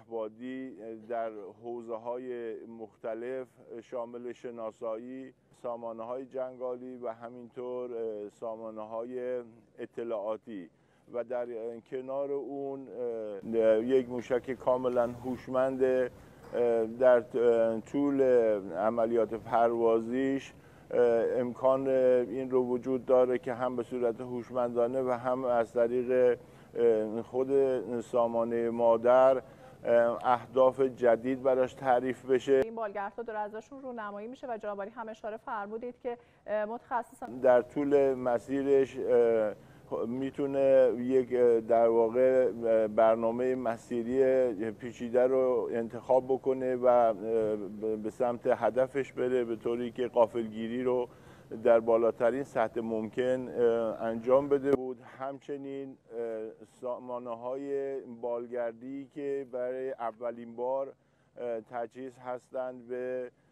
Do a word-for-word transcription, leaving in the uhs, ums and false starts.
پهپادی در حوزه‌های مختلف شامل شناسایی، سامانه‌های جنگالی و همینطور سامانه‌های اطلاعاتی و در کنار اون یک موشک کاملا هوشمند در طول عملیات پروازیش امکان این رو وجود داره که هم به صورت هوشمندانه و هم از طریق خود سامانه مادر اهداف جدید براش تعریف بشه. این بالگردها داره ازشون رونمایی میشه و جناب عالی هم اشاره فرمودید که متخصصان در طول مسیرش میتونه یک در واقع برنامه مسیری پیچیده رو انتخاب بکنه و به سمت هدفش بره به طوری که غافلگیری رو در بالاترین سطح ممکن انجام بده بود. همچنین سامانه‌های بالگردی که برای اولین بار تجهیز هستند به